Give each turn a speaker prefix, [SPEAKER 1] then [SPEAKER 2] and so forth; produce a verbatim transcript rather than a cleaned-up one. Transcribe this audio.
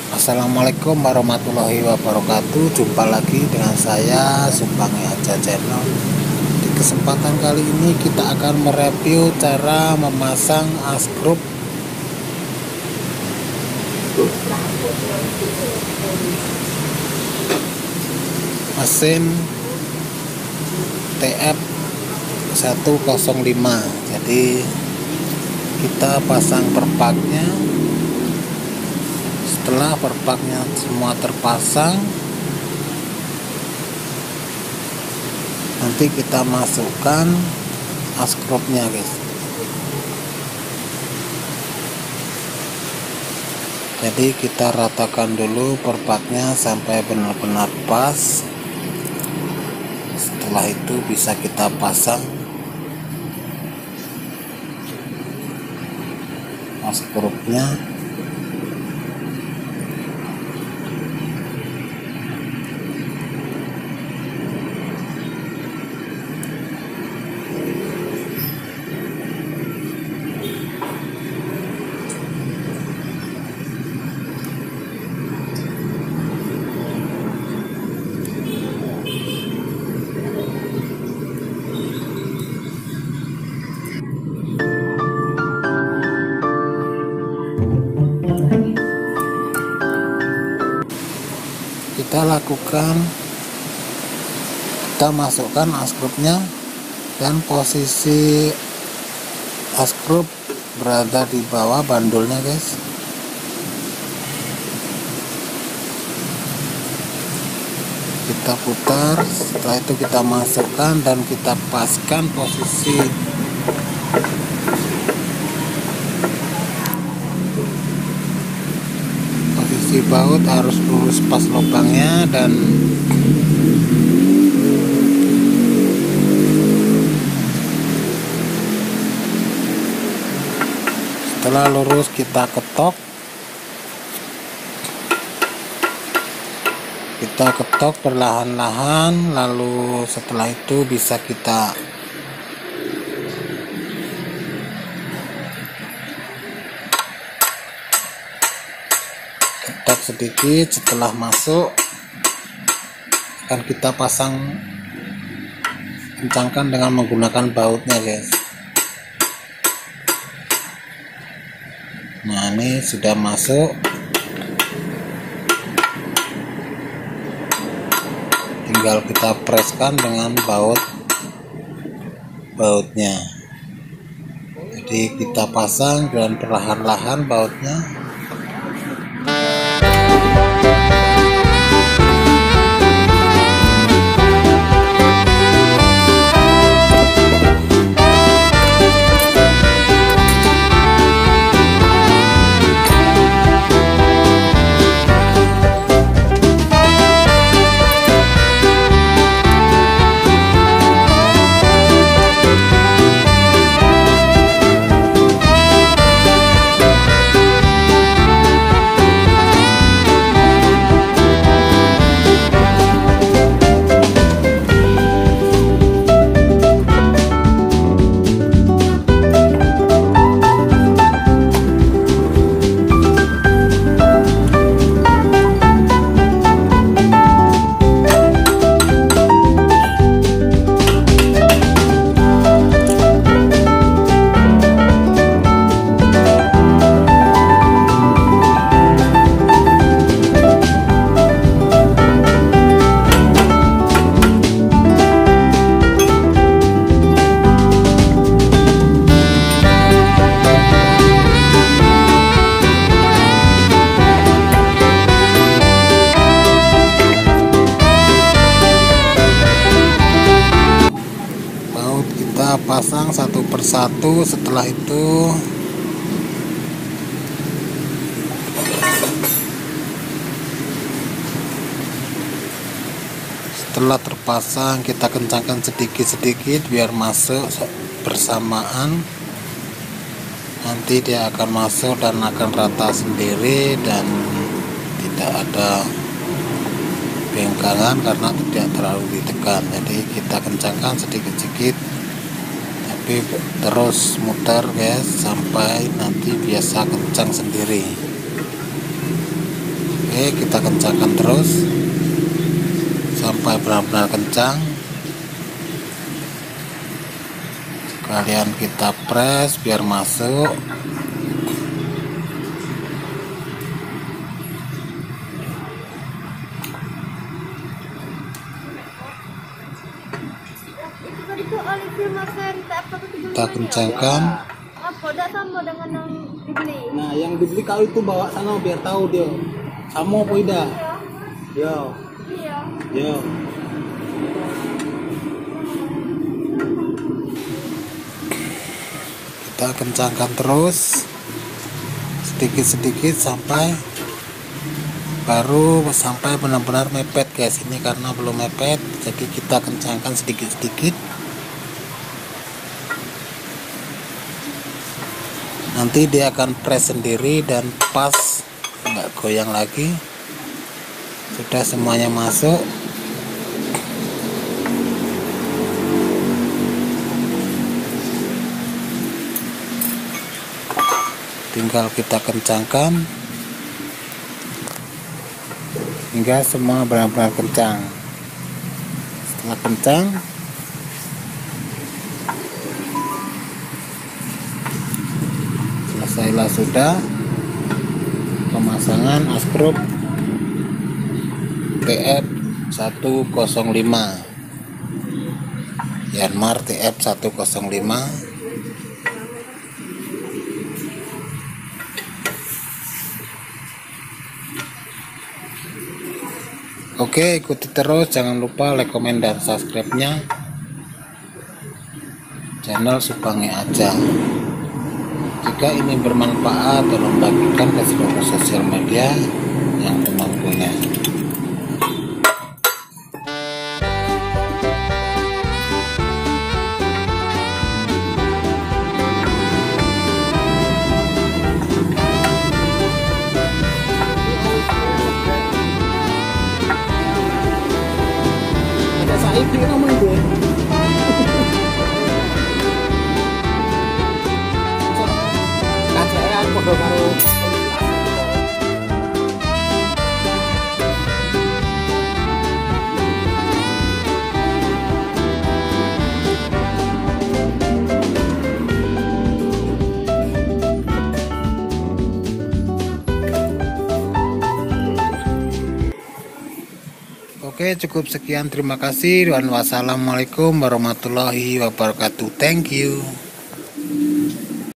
[SPEAKER 1] Assalamualaikum warahmatullahi wabarakatuh. Jumpa lagi dengan saya Sumbangi Aja Channel. Di kesempatan kali ini kita akan mereview cara memasang asgroup mesin T F seratus lima. Jadi kita pasang perpaknya. Setelah perpaknya semua terpasang, nanti kita masukkan asgroupnya, guys. Jadi kita ratakan dulu perpaknya sampai benar-benar pas. Setelah itu bisa kita pasang asgroupnya. Kita lakukan, kita masukkan asgroupnya dan posisi asgroup berada di bawah bandulnya, guys. Kita putar, setelah itu kita masukkan dan kita paskan posisi posisi baut harus lurus pas lubangnya, dan setelah lurus kita ketok kita ketok perlahan-lahan, lalu setelah itu bisa kita ketok sedikit. Setelah masuk akan kita pasang, kencangkan dengan menggunakan bautnya, guys. Nah, ini sudah masuk, tinggal kita preskan dengan baut bautnya. Jadi kita pasang dengan perlahan-lahan bautnya. Pasang satu persatu. Setelah itu setelah terpasang kita kencangkan sedikit-sedikit biar masuk bersamaan. Nanti dia akan masuk dan akan rata sendiri dan tidak ada bengkangan karena tidak terlalu ditekan. Jadi kita kencangkan sedikit-sedikit, terus muter, guys, sampai nanti biasa kencang sendiri. Oke, kita kencangkan terus sampai benar-benar kencang. Kalian kita press biar masuk. Kita kencangkan.
[SPEAKER 2] Sama dengan yang dibeli.
[SPEAKER 1] Nah, yang dibeli kau itu bawa sana biar tahu dia. Sama apa tidak? Yo.
[SPEAKER 2] Iya.
[SPEAKER 1] Yo. Kita kencangkan terus sedikit-sedikit sampai baru sampai benar-benar mepet guys. Ini karena belum mepet, jadi kita kencangkan sedikit-sedikit. Nanti dia akan press sendiri dan pas, nggak goyang lagi. Sudah semuanya masuk. Tinggal kita kencangkan hingga semua benar-benar kencang. Setelah kencang, selesailah sudah pemasangan asgroup T F seratus lima, Yanmar T F seratus lima. Oke, ikuti terus, jangan lupa like, komen, dan subscribe-nya channel Supange Aja. Jika ini bermanfaat, tolong bagikan ke seluruh sosial media yang teman punya. Ada saiki namanya gue. Podo karo Oke, cukup sekian, terima kasih dan wassalamualaikum warahmatullahi wabarakatuh. Thank you.